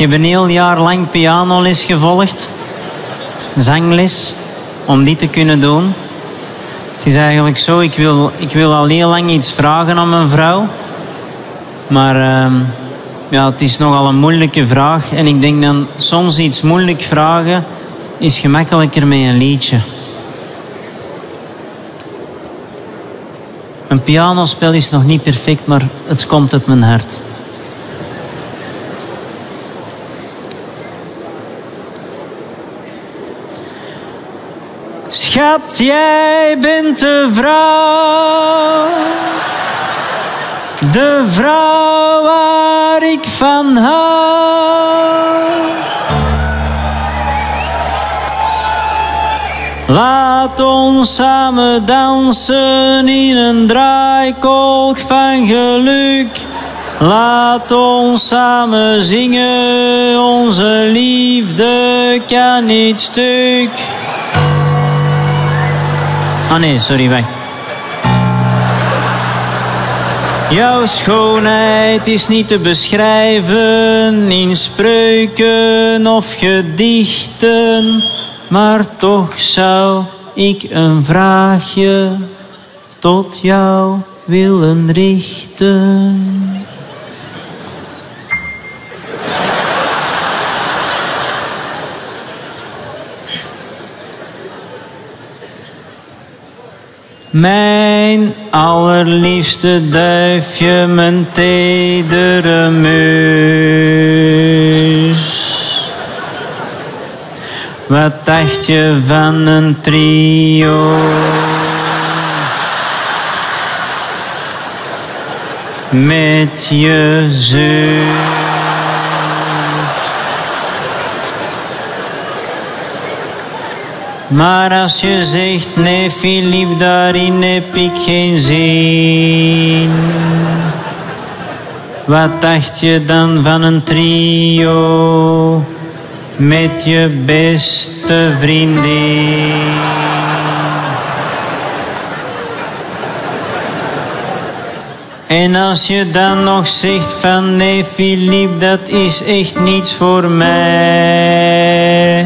heb een heel jaar lang pianoles gevolgd. Zangles, om die te kunnen doen. Het is eigenlijk zo, ik wil al heel lang iets vragen aan mijn vrouw. Maar ja, het is nogal een moeilijke vraag. En ik denk dan, soms iets moeilijk vragen is gemakkelijker met een liedje. Een pianospel is nog niet perfect, maar het komt uit mijn hart. Schat, jij bent de vrouw waar ik van hou. Laat ons samen dansen in een draaikolk van geluk. Laat ons samen zingen, onze liefde kan niet stuk. Ah nee, sorry, wacht. Jouw schoonheid is niet te beschrijven in spreuken of gedichten. Maar toch zou ik een vraagje tot jou willen richten. Mijn allerliefste duifje, mijn tedere muus. Wat dacht je van een trio? Met je zus. Maar als je zegt, nee Philippe, daarin heb ik geen zin. Wat dacht je dan van een trio? Met je beste vriendin. En als je dan nog zegt van nee Philippe, dat is echt niets voor mij.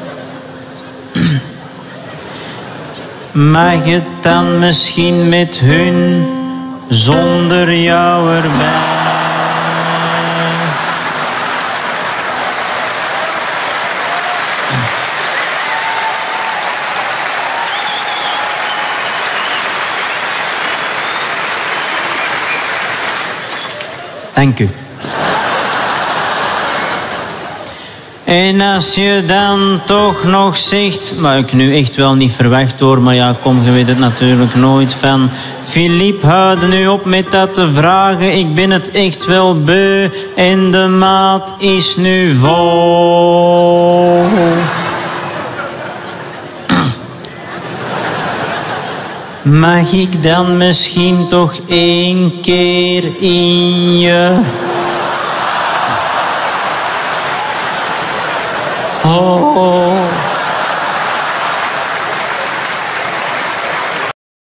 Mag het dan misschien met hun zonder jou erbij? Dank u. En als je dan toch nog zegt, maar ik nu echt wel niet verwacht hoor, maar ja, kom, je weet het natuurlijk nooit van. Philippe, houd nu op met dat te vragen, ik ben het echt wel beu en de maat is nu vol. Mag ik dan misschien toch 1 keer in je... Oh.